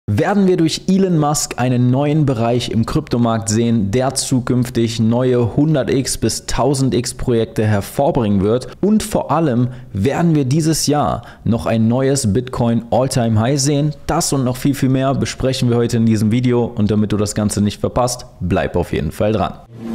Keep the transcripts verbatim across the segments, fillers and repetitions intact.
Werden wir durch Elon Musk einen neuen Bereich im Kryptomarkt sehen, der zukünftig neue hundert x bis tausend x Projekte hervorbringen wird? Und vor allem, werden wir dieses Jahr noch ein neues Bitcoin All-Time High sehen? Das und noch viel, viel mehr besprechen wir heute in diesem Video, und damit du das Ganze nicht verpasst, bleib auf jeden Fall dran.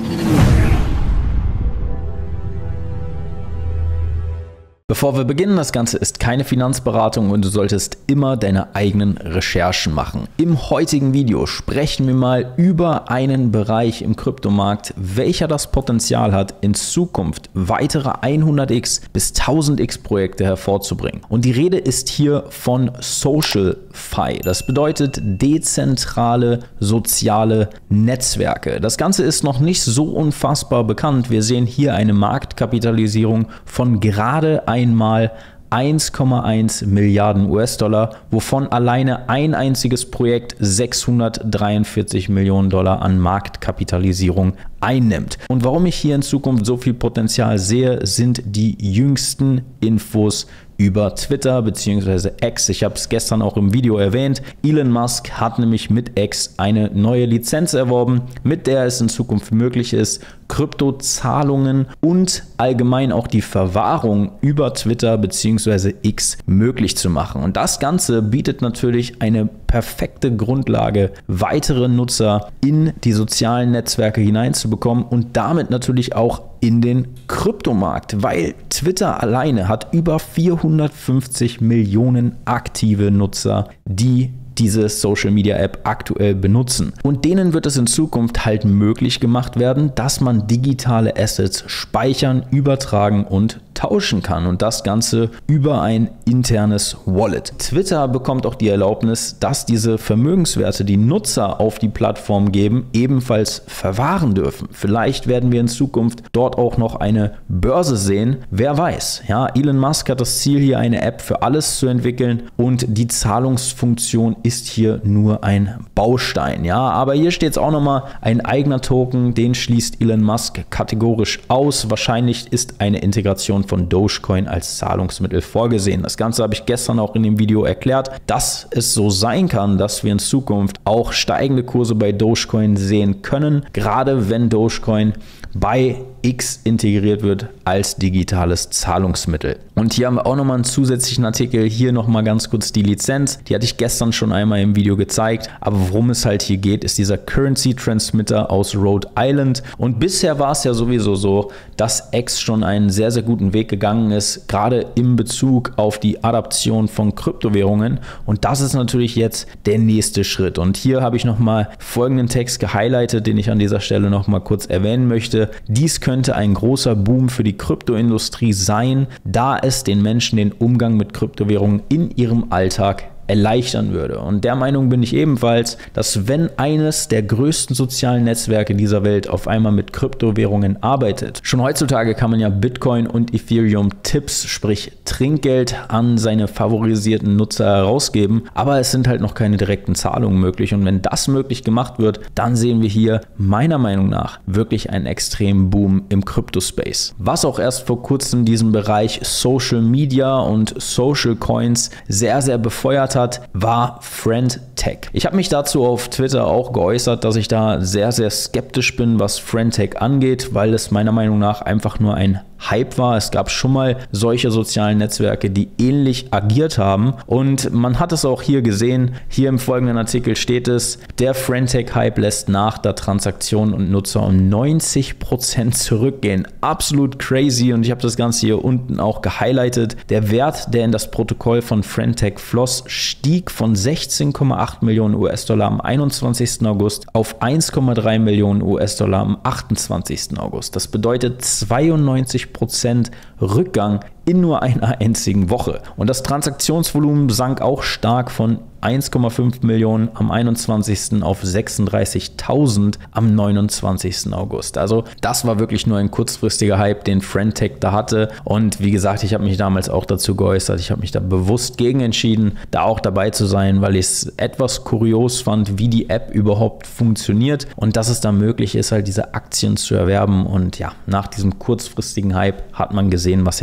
Bevor wir beginnen, das Ganze ist keine Finanzberatung und du solltest immer deine eigenen Recherchen machen. Im heutigen Video sprechen wir mal über einen Bereich im Kryptomarkt, welcher das Potenzial hat, in Zukunft weitere hundert x bis tausend x Projekte hervorzubringen. Und die Rede ist hier von SocialFi. Das bedeutet dezentrale soziale Netzwerke. Das Ganze ist noch nicht so unfassbar bekannt. Wir sehen hier eine Marktkapitalisierung von gerade einmal eins Komma eins Milliarden US-Dollar, wovon alleine ein einziges Projekt sechshundertdreiundvierzig Millionen Dollar an Marktkapitalisierung einnimmt. Und warum ich hier in Zukunft so viel Potenzial sehe, sind die jüngsten Infos über Twitter bzw. X. Ich habe es gestern auch im Video erwähnt. Elon Musk hat nämlich mit X eine neue Lizenz erworben, mit der es in Zukunft möglich ist, Kryptozahlungen und allgemein auch die Verwahrung über Twitter bzw. X möglich zu machen. Und das Ganze bietet natürlich eine perfekte Grundlage, weitere Nutzer in die sozialen Netzwerke hineinzubekommen und damit natürlich auch in den Kryptomarkt, weil Twitter alleine hat über vierhundertfünfzig Millionen aktive Nutzer, die diese Social Media App aktuell benutzen. Und denen wird es in Zukunft halt möglich gemacht werden, dass man digitale Assets speichern, übertragen und tauschen kann, und das Ganze über ein internes Wallet. Twitter bekommt auch die Erlaubnis, dass diese Vermögenswerte, die Nutzer auf die Plattform geben, ebenfalls verwahren dürfen. Vielleicht werden wir in Zukunft dort auch noch eine Börse sehen. Wer weiß. Ja, Elon Musk hat das Ziel, hier eine App für alles zu entwickeln, und die Zahlungsfunktion ist hier nur ein Baustein. Ja, aber hier steht jetzt auch nochmal ein eigener Token, den schließt Elon Musk kategorisch aus. Wahrscheinlich ist eine Integration von Dogecoin als Zahlungsmittel vorgesehen. Das Ganze habe ich gestern auch in dem Video erklärt, dass es so sein kann, dass wir in Zukunft auch steigende Kurse bei Dogecoin sehen können, gerade wenn Dogecoin bei X integriert wird als digitales Zahlungsmittel. Und hier haben wir auch nochmal einen zusätzlichen Artikel, hier nochmal ganz kurz die Lizenz, die hatte ich gestern schon einmal im Video gezeigt, aber worum es halt hier geht, ist dieser Currency Transmitter aus Rhode Island, und bisher war es ja sowieso so, dass X schon einen sehr, sehr guten Weg gegangen ist, gerade in Bezug auf die Adaption von Kryptowährungen, und das ist natürlich jetzt der nächste Schritt. Und hier habe ich nochmal folgenden Text gehighlightet, den ich an dieser Stelle nochmal kurz erwähnen möchte. Dies könnte ein großer Boom für die Kryptoindustrie sein, da es den Menschen den Umgang mit Kryptowährungen in ihrem Alltag erleichtern würde. Und der Meinung bin ich ebenfalls, dass wenn eines der größten sozialen Netzwerke dieser Welt auf einmal mit Kryptowährungen arbeitet, schon heutzutage kann man ja Bitcoin und Ethereum Tipps, sprich Trinkgeld, an seine favorisierten Nutzer herausgeben, aber es sind halt noch keine direkten Zahlungen möglich, und wenn das möglich gemacht wird, dann sehen wir hier meiner Meinung nach wirklich einen extremen Boom im Kryptospace. Was auch erst vor kurzem diesen Bereich Social Media und Social Coins sehr, sehr befeuert hat, war Friendtech. Ich habe mich dazu auf Twitter auch geäußert, dass ich da sehr, sehr skeptisch bin, was Friendtech angeht, weil es meiner Meinung nach einfach nur ein Hype war. Es gab schon mal solche sozialen Netzwerke, die ähnlich agiert haben, und man hat es auch hier gesehen. Hier im folgenden Artikel steht es, der Friendtech-Hype lässt nach, da Transaktionen und Nutzer um neunzig Prozent zurückgehen. Absolut crazy, und ich habe das Ganze hier unten auch gehighlightet. Der Wert, der in das Protokoll von Friendtech floss, stieg von sechzehn Komma acht Millionen US-Dollar am einundzwanzigsten August auf eins Komma drei Millionen US-Dollar am achtundzwanzigsten August. Das bedeutet zweiundneunzig Prozent Rückgang in nur einer einzigen Woche. Und das Transaktionsvolumen sank auch stark von eins Komma fünf Millionen am einundzwanzigsten auf sechsunddreißigtausend am neunundzwanzigsten August. Also das war wirklich nur ein kurzfristiger Hype, den Friendtech da hatte. Und wie gesagt, ich habe mich damals auch dazu geäußert. Ich habe mich da bewusst gegen entschieden, da auch dabei zu sein, weil ich es etwas kurios fand, wie die App überhaupt funktioniert und dass es da möglich ist, halt diese Aktien zu erwerben. Und ja, nach diesem kurzfristigen Hype hat man gesehen, was jetzt auch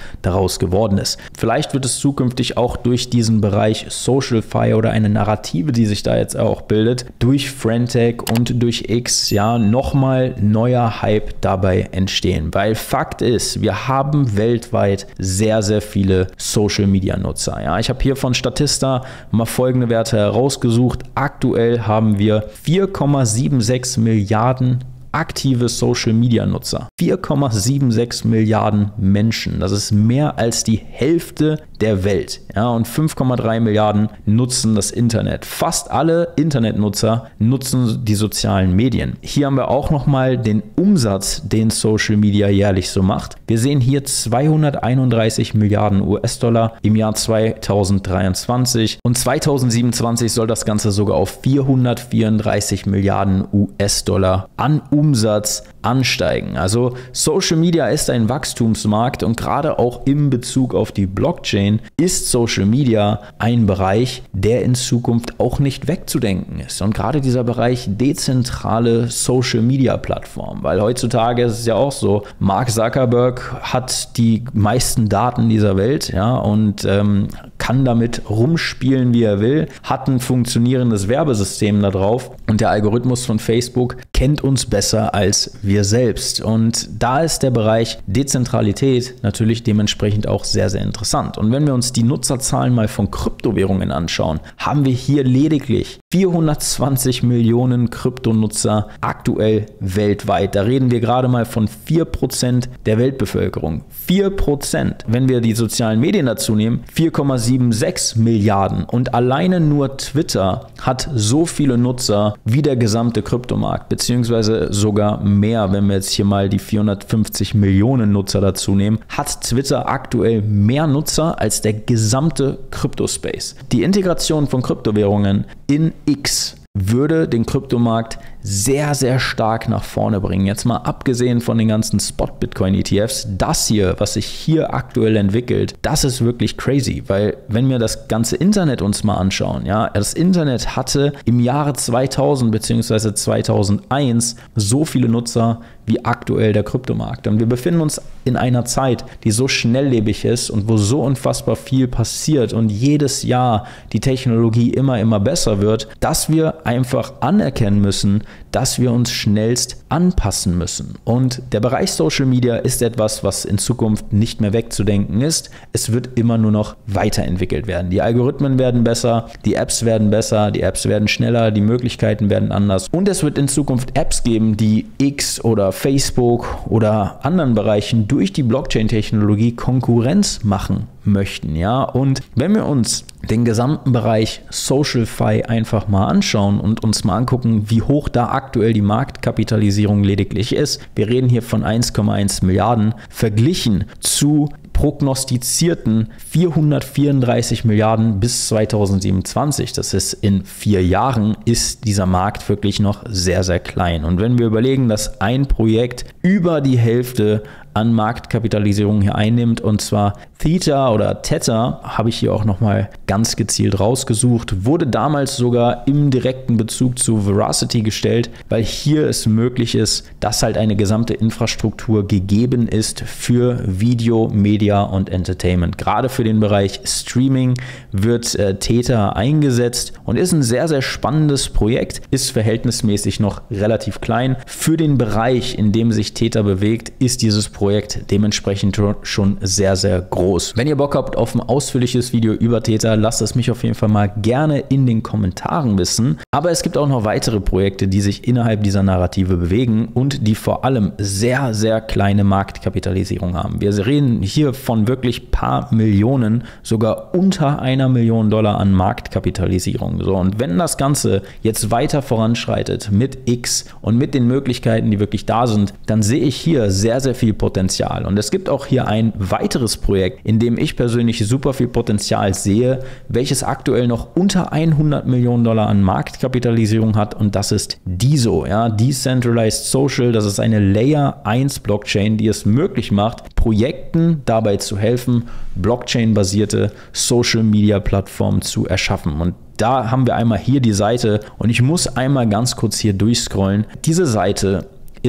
daraus geworden ist. Vielleicht wird es zukünftig auch durch diesen Bereich SocialFi oder eine Narrative, die sich da jetzt auch bildet, durch Friendtech und durch X, ja, nochmal neuer Hype dabei entstehen. Weil Fakt ist, wir haben weltweit sehr, sehr viele Social-Media-Nutzer. Ja, ich habe hier von Statista mal folgende Werte herausgesucht. Aktuell haben wir vier Komma sechsundsiebzig Milliarden aktive Social-Media-Nutzer. vier Komma sechsundsiebzig Milliarden Menschen. Das ist mehr als die Hälfte der Welt. Ja, und fünf Komma drei Milliarden nutzen das Internet. Fast alle Internetnutzer nutzen die sozialen Medien. Hier haben wir auch nochmal den Umsatz, den Social Media jährlich so macht. Wir sehen hier zweihunderteinunddreißig Milliarden U S-Dollar im Jahr zweitausenddreiundzwanzig und zweitausendsiebenundzwanzig soll das Ganze sogar auf vierhundertvierunddreißig Milliarden U S-Dollar an Umsatz ansteigen. Also Social Media ist ein Wachstumsmarkt und gerade auch in Bezug auf die Blockchain ist Social Media ein Bereich, der in Zukunft auch nicht wegzudenken ist. Und gerade dieser Bereich dezentrale Social Media Plattformen, weil heutzutage ist es ja auch so, Mark Zuckerberg hat die meisten Daten dieser Welt, ja, und ähm, kann damit rumspielen, wie er will, hat ein funktionierendes Werbesystem da drauf und der Algorithmus von Facebook kennt uns besser als wir selbst. Und da ist der Bereich Dezentralität natürlich dementsprechend auch sehr, sehr interessant. Und wenn wir uns die Nutzerzahlen mal von Kryptowährungen anschauen, haben wir hier lediglich vierhundertzwanzig Millionen Kryptonutzer aktuell weltweit. Da reden wir gerade mal von vier Prozent der Weltbevölkerung. vier Prozent. Wenn wir die sozialen Medien dazu nehmen, vier Komma sechsundsiebzig Milliarden. Und alleine nur Twitter hat so viele Nutzer wie der gesamte Kryptomarkt, beziehungsweise sogar mehr, wenn wir jetzt hier mal die vierhundertfünfzig Millionen Nutzer dazu nehmen, hat Twitter aktuell mehr Nutzer als der gesamte Kryptospace. Die Integration von Kryptowährungen in X würde den Kryptomarkt sehr, sehr stark nach vorne bringen. Jetzt mal abgesehen von den ganzen Spot-Bitcoin-E T Fs, das hier, was sich hier aktuell entwickelt, das ist wirklich crazy, weil wenn wir das ganze Internet uns mal anschauen, ja, das Internet hatte im Jahre zweitausend bzw. zweitausendeins so viele Nutzer wie aktuell der Kryptomarkt. Und wir befinden uns in einer Zeit, die so schnelllebig ist und wo so unfassbar viel passiert und jedes Jahr die Technologie immer, immer besser wird, dass wir einfach anerkennen müssen, dass wir uns schnellst anpassen müssen. Und der Bereich Social Media ist etwas, was in Zukunft nicht mehr wegzudenken ist. Es wird immer nur noch weiterentwickelt werden. Die Algorithmen werden besser, die Apps werden besser, die Apps werden schneller, die Möglichkeiten werden anders. Und es wird in Zukunft Apps geben, die X oder Facebook oder anderen Bereichen durch die Blockchain-Technologie Konkurrenz machen möchten, ja. Und wenn wir uns den gesamten Bereich SocialFi einfach mal anschauen und uns mal angucken, wie hoch da aktuell die Marktkapitalisierung lediglich ist, wir reden hier von eins Komma eins Milliarden, verglichen zu prognostizierten vierhundertvierunddreißig Milliarden bis zweitausendsiebenundzwanzig. Das ist in vier Jahren, ist dieser Markt wirklich noch sehr, sehr klein. Und wenn wir überlegen, dass ein Projekt über die Hälfte an Marktkapitalisierung hier einnimmt, und zwar Theta oder Tether, habe ich hier auch nochmal ganz gezielt rausgesucht, wurde damals sogar im direkten Bezug zu Veracity gestellt, weil hier es möglich ist, dass halt eine gesamte Infrastruktur gegeben ist für Video, Media und Entertainment. Gerade für den Bereich Streaming wird äh, Tether eingesetzt und ist ein sehr, sehr spannendes Projekt, ist verhältnismäßig noch relativ klein. Für den Bereich, in dem sich Tether bewegt, ist dieses Projekt Projekt dementsprechend schon sehr, sehr groß. Wenn ihr Bock habt auf ein ausführliches Video über Tether, lasst es mich auf jeden Fall mal gerne in den Kommentaren wissen. Aber es gibt auch noch weitere Projekte, die sich innerhalb dieser Narrative bewegen und die vor allem sehr, sehr kleine Marktkapitalisierung haben. Wir reden hier von wirklich paar Millionen, sogar unter einer Million Dollar an Marktkapitalisierung. So, und wenn das Ganze jetzt weiter voranschreitet mit X und mit den Möglichkeiten, die wirklich da sind, dann sehe ich hier sehr, sehr viel Potenzial. Und es gibt auch hier ein weiteres Projekt, in dem ich persönlich super viel Potenzial sehe, welches aktuell noch unter hundert Millionen Dollar an Marktkapitalisierung hat, und das ist D I S O, ja, Decentralized Social. Das ist eine Layer eins Blockchain, die es möglich macht, Projekten dabei zu helfen, Blockchain-basierte Social-Media-Plattformen zu erschaffen. Und da haben wir einmal hier die Seite und ich muss einmal ganz kurz hier durchscrollen. Diese Seite ist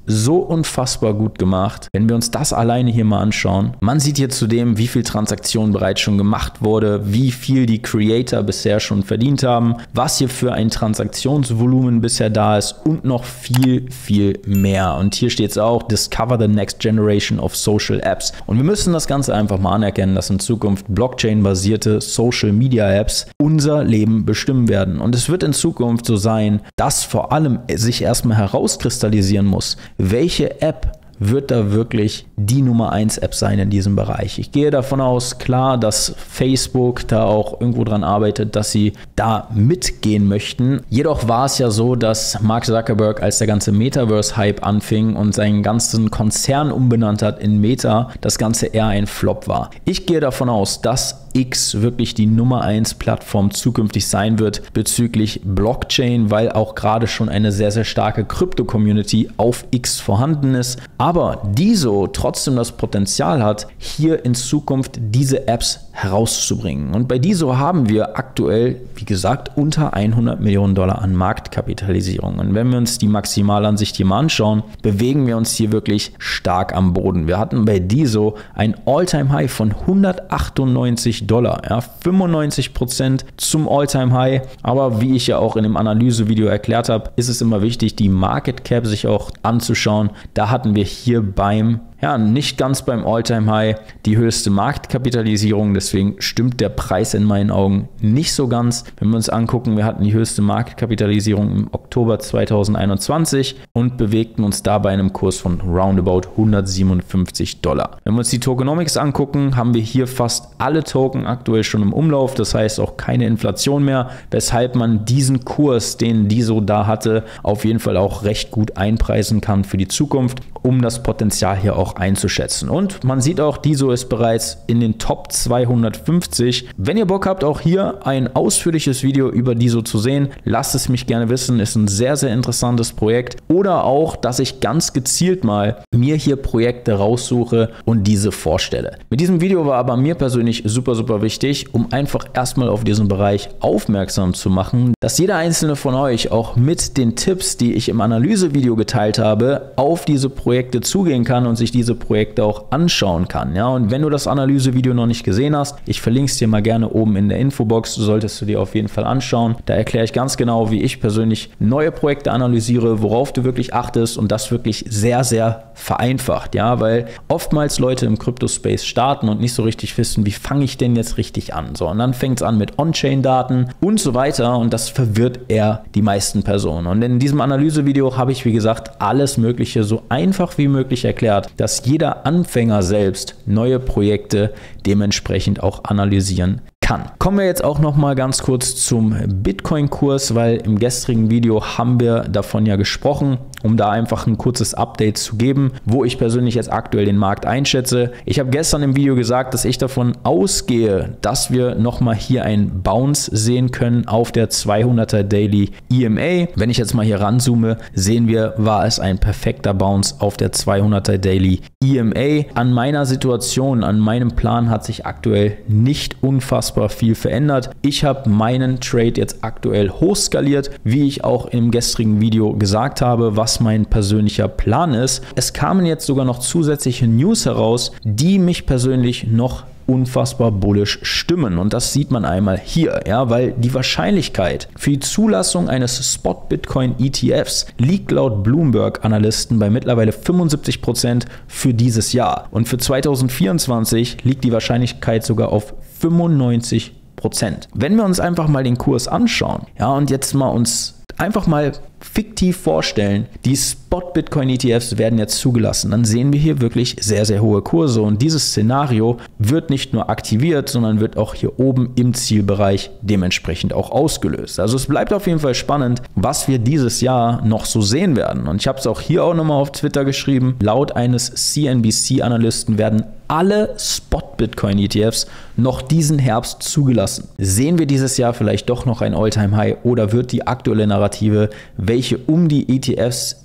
so unfassbar gut gemacht. Wenn wir uns das alleine hier mal anschauen, man sieht hier zudem, wie viel Transaktionen bereits schon gemacht wurde, wie viel die Creator bisher schon verdient haben, was hier für ein Transaktionsvolumen bisher da ist und noch viel, viel mehr. Und hier steht es auch, Discover the next generation of social apps. Und wir müssen das Ganze einfach mal anerkennen, dass in Zukunft Blockchain-basierte Social-Media-Apps unser Leben bestimmen werden. Und es wird in Zukunft so sein, dass vor allem sich erstmal herauskristallisieren muss, welche App wird da wirklich die Nummer eins App sein in diesem Bereich. Ich gehe davon aus, klar, dass Facebook da auch irgendwo dran arbeitet, dass sie da mitgehen möchten. Jedoch war es ja so, dass Mark Zuckerberg, als der ganze Metaverse-Hype anfing und seinen ganzen Konzern umbenannt hat in Meta, das Ganze eher ein Flop war. Ich gehe davon aus, dass X wirklich die Nummer eins Plattform zukünftig sein wird bezüglich Blockchain, weil auch gerade schon eine sehr, sehr starke Krypto-Community auf X vorhanden ist. Aber DISO trotzdem das Potenzial hat, hier in Zukunft diese Apps herauszubringen. Und bei DISO haben wir aktuell, wie gesagt, unter hundert Millionen Dollar an Marktkapitalisierung. Und wenn wir uns die Maximalansicht hier mal anschauen, bewegen wir uns hier wirklich stark am Boden. Wir hatten bei DISO ein All-Time-High von hundertachtundneunzig Dollar, ja, fünfundneunzig Prozent zum All-Time-High. Aber wie ich ja auch in dem Analysevideo erklärt habe, ist es immer wichtig, die Market Cap sich auch anzuschauen. Da hatten wir hier beim Ja, nicht ganz beim All-Time-High die höchste Marktkapitalisierung, deswegen stimmt der Preis in meinen Augen nicht so ganz. Wenn wir uns angucken, wir hatten die höchste Marktkapitalisierung im Oktober zweitausendeinundzwanzig und bewegten uns da bei einem Kurs von roundabout hundertsiebenundfünfzig Dollar. Wenn wir uns die Tokenomics angucken, haben wir hier fast alle Token aktuell schon im Umlauf, das heißt auch keine Inflation mehr, weshalb man diesen Kurs, den DISO da hatte, auf jeden Fall auch recht gut einpreisen kann für die Zukunft, um das Potenzial hier auch einzuschätzen. Und man sieht auch, DISO ist bereits in den Top zweihundertfünfzig. Wenn ihr Bock habt, auch hier ein ausführliches Video über DISO zu sehen, lasst es mich gerne wissen. Ist ein sehr, sehr interessantes Projekt. Oder auch, dass ich ganz gezielt mal mir hier Projekte raussuche und diese vorstelle. Mit diesem Video war aber mir persönlich super, super wichtig, um einfach erstmal auf diesen Bereich aufmerksam zu machen, dass jeder einzelne von euch auch mit den Tipps, die ich im Analysevideo geteilt habe, auf diese Projekte zugehen kann und sich diese Projekte auch anschauen kann. Ja, und wenn du das Analysevideo noch nicht gesehen hast, ich verlinke es dir mal gerne oben in der Infobox, solltest du dir auf jeden Fall anschauen. Da erkläre ich ganz genau, wie ich persönlich neue Projekte analysiere, worauf du wirklich achtest und das wirklich sehr, sehr vereinfacht. Ja, weil oftmals Leute im Crypto-Space starten und nicht so richtig wissen, wie fange ich denn jetzt richtig an? So, und dann fängt es an mit On-Chain-Daten und so weiter und das verwirrt eher die meisten Personen. Und in diesem Analysevideo habe ich, wie gesagt, alles Mögliche so einfach wie möglich erklärt, dass jeder Anfänger selbst neue Projekte dementsprechend auch analysieren kann. Kommen wir jetzt auch noch mal ganz kurz zum Bitcoin-Kurs, weil im gestrigen Video haben wir davon ja gesprochen, um da einfach ein kurzes Update zu geben, wo ich persönlich jetzt aktuell den Markt einschätze. Ich habe gestern im Video gesagt, dass ich davon ausgehe, dass wir noch mal hier einen Bounce sehen können auf der zweihunderter Daily E M A. Wenn ich jetzt mal hier ranzoome, sehen wir, war es ein perfekter Bounce auf der zweihunderter Daily E M A. An meiner Situation, an meinem Plan hat sich aktuell nicht unfassbar viel verändert. Ich habe meinen Trade jetzt aktuell hochskaliert, wie ich auch im gestrigen Video gesagt habe, was mein persönlicher Plan ist. Es kamen jetzt sogar noch zusätzliche News heraus, die mich persönlich noch unfassbar bullish stimmen und das sieht man einmal hier, ja, weil die Wahrscheinlichkeit für die Zulassung eines Spot Bitcoin E T Fs liegt laut Bloomberg Analysten bei mittlerweile fünfundsiebzig Prozent für dieses Jahr und für zweitausendvierundzwanzig liegt die Wahrscheinlichkeit sogar auf fünfundneunzig Prozent. Wenn wir uns einfach mal den Kurs anschauen, ja, und jetzt mal uns einfach mal fiktiv vorstellen, die Spot Bitcoin E T Fs werden jetzt zugelassen, dann sehen wir hier wirklich sehr, sehr hohe Kurse und dieses Szenario wird nicht nur aktiviert, sondern wird auch hier oben im Zielbereich dementsprechend auch ausgelöst. Also es bleibt auf jeden Fall spannend, was wir dieses Jahr noch so sehen werden und ich habe es auch hier auch nochmal auf Twitter geschrieben, laut eines C N B C-Analysten werden alle Spot Bitcoin E T Fs noch diesen Herbst zugelassen. Sehen wir dieses Jahr vielleicht doch noch ein All-Time-High oder wird die aktuelle Narrative, welche um die E T Fs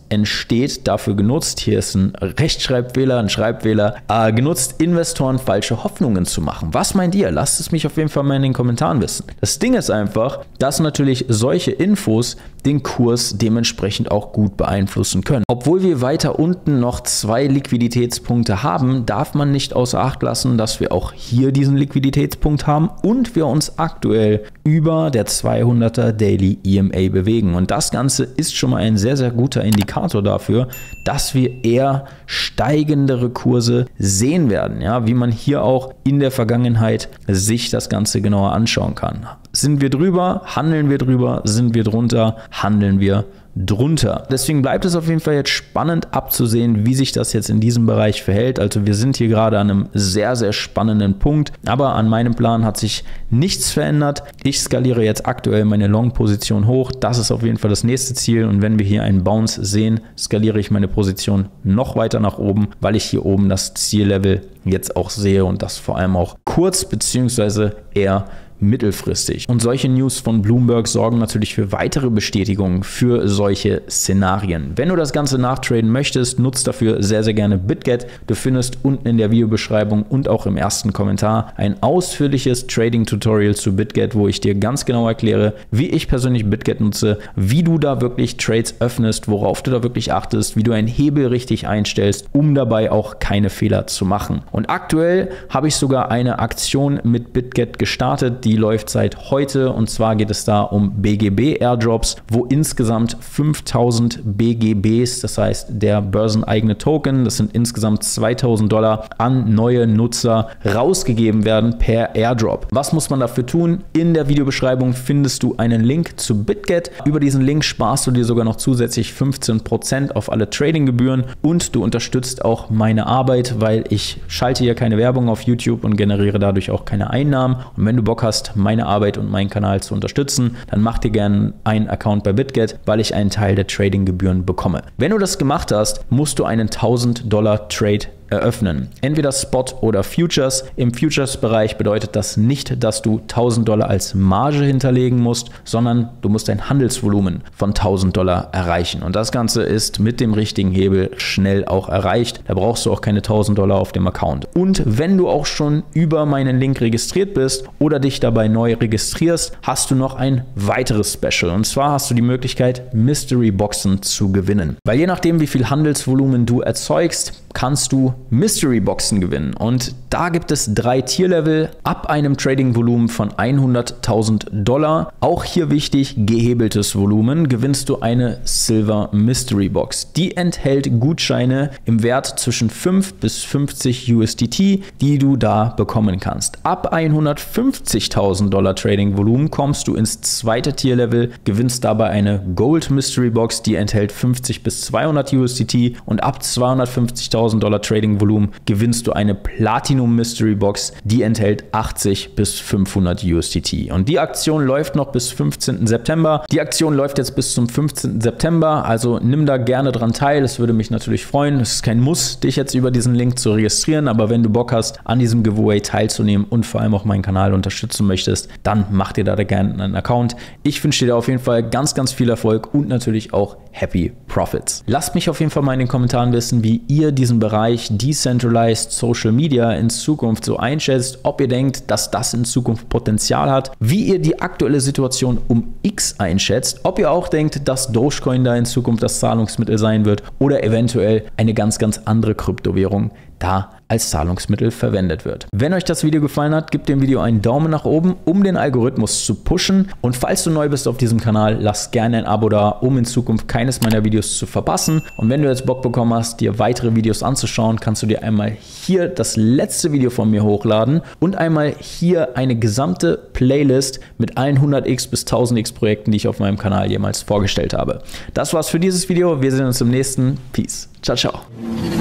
entsteht, dafür genutzt, hier ist ein Rechtschreibfehler, ein Schreibfehler, äh, genutzt, Investoren falsche Hoffnungen zu machen. Was meint ihr? Lasst es mich auf jeden Fall mal in den Kommentaren wissen. Das Ding ist einfach, dass natürlich solche Infos den Kurs dementsprechend auch gut beeinflussen können. Obwohl wir weiter unten noch zwei Liquiditätspunkte haben, darf man nicht außer Acht lassen, dass wir auch hier diesen Liquiditätspunkt haben und wir uns aktuell über der zweihunderter Daily E M A bewegen. Und das Ganze ist schon mal ein sehr, sehr guter Indikator dafür, dass wir eher steigendere Kurse sehen werden. Ja, wie man hier auch in der Vergangenheit sich das Ganze genauer anschauen kann. Sind wir drüber, handeln wir drüber, sind wir drunter, handeln wir drunter. Deswegen bleibt es auf jeden Fall jetzt spannend abzusehen, wie sich das jetzt in diesem Bereich verhält. Also wir sind hier gerade an einem sehr, sehr spannenden Punkt, aber an meinem Plan hat sich nichts verändert. Ich skaliere jetzt aktuell meine Long-Position hoch. Das ist auf jeden Fall das nächste Ziel und wenn wir hier einen Bounce sehen, skaliere ich meine Position noch weiter nach oben, weil ich hier oben das Ziellevel jetzt auch sehe und das vor allem auch kurz bzw. eher mittelfristig. Und solche News von Bloomberg sorgen natürlich für weitere Bestätigungen für solche Szenarien. Wenn du das Ganze nachtraden möchtest, nutzt dafür sehr, sehr gerne BitGet. Du findest unten in der Videobeschreibung und auch im ersten Kommentar ein ausführliches Trading-Tutorial zu BitGet, wo ich dir ganz genau erkläre, wie ich persönlich BitGet nutze, wie du da wirklich Trades öffnest, worauf du da wirklich achtest, wie du einen Hebel richtig einstellst, um dabei auch keine Fehler zu machen. Und aktuell habe ich sogar eine Aktion mit BitGet gestartet, die Die läuft seit heute und zwar geht es da um B G B Airdrops, wo insgesamt fünftausend B G Bs, das heißt der börseneigene Token, das sind insgesamt zweitausend Dollar an neue Nutzer rausgegeben werden per Airdrop. Was muss man dafür tun? In der Videobeschreibung findest du einen Link zu BitGet. Über diesen Link sparst du dir sogar noch zusätzlich fünfzehn Prozent auf alle Tradinggebühren und du unterstützt auch meine Arbeit, weil ich schalte hier keine Werbung auf YouTube und generiere dadurch auch keine Einnahmen. Und wenn du Bock hast, meine Arbeit und meinen Kanal zu unterstützen, dann mach dir gerne einen Account bei BitGet, weil ich einen Teil der Tradinggebühren bekomme. Wenn du das gemacht hast, musst du einen tausend Dollar Trade eröffnen. Entweder Spot oder Futures. Im Futures-Bereich bedeutet das nicht, dass du tausend Dollar als Marge hinterlegen musst, sondern du musst ein Handelsvolumen von tausend Dollar erreichen. Und das Ganze ist mit dem richtigen Hebel schnell auch erreicht. Da brauchst du auch keine tausend Dollar auf dem Account. Und wenn du auch schon über meinen Link registriert bist oder dich dabei neu registrierst, hast du noch ein weiteres Special. Und zwar hast du die Möglichkeit, Mystery Boxen zu gewinnen. Weil je nachdem, wie viel Handelsvolumen du erzeugst, kannst du Mystery Boxen gewinnen. Und da gibt es drei Tierlevel ab einem Trading-Volumen von hunderttausend Dollar. Auch hier wichtig, gehebeltes Volumen, gewinnst du eine Silver Mystery Box. Die enthält Gutscheine im Wert zwischen fünf bis fünfzig U S D T, die du da bekommen kannst. Ab hundertfünfzigtausend Dollar Trading-Volumen kommst du ins zweite Tierlevel, gewinnst dabei eine Gold Mystery Box, die enthält fünfzig bis zweihundert U S D T und ab zweihundertfünfzigtausend Dollar Trading-Volumen gewinnst du eine Platinum Mystery Box, die enthält achtzig bis fünfhundert U S D T. Und die Aktion läuft noch bis fünfzehnten September. Die Aktion läuft jetzt bis zum fünfzehnten September, also nimm da gerne dran teil. Es würde mich natürlich freuen. Es ist kein Muss, dich jetzt über diesen Link zu registrieren, aber wenn du Bock hast, an diesem Giveaway teilzunehmen und vor allem auch meinen Kanal unterstützen möchtest, dann mach dir da gerne einen Account. Ich wünsche dir da auf jeden Fall ganz, ganz viel Erfolg und natürlich auch Happy Profits. Lasst mich auf jeden Fall mal in den Kommentaren wissen, wie ihr diesen Bereich Decentralized Social Media in Zukunft so einschätzt, ob ihr denkt, dass das in Zukunft Potenzial hat, wie ihr die aktuelle Situation um X einschätzt, ob ihr auch denkt, dass Dogecoin da in Zukunft das Zahlungsmittel sein wird oder eventuell eine ganz, ganz andere Kryptowährung da als Zahlungsmittel verwendet wird. Wenn euch das Video gefallen hat, gebt dem Video einen Daumen nach oben, um den Algorithmus zu pushen. Und falls du neu bist auf diesem Kanal, lass gerne ein Abo da, um in Zukunft keines meiner Videos zu verpassen. Und wenn du jetzt Bock bekommen hast, dir weitere Videos anzuschauen, kannst du dir einmal hier das letzte Video von mir hochladen und einmal hier eine gesamte Playlist mit allen hundert x bis tausend x Projekten, die ich auf meinem Kanal jemals vorgestellt habe. Das war's für dieses Video. Wir sehen uns im nächsten. Peace. Ciao, ciao.